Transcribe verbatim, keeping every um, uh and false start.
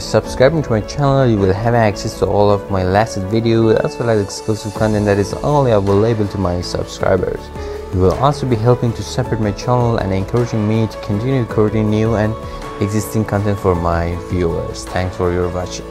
subscribing to my channel, you will have access to all of my latest videos as well as exclusive content that is only available to my subscribers. You will also be helping to support my channel and encouraging me to continue creating new and existing content for my viewers. Thanks for your watching.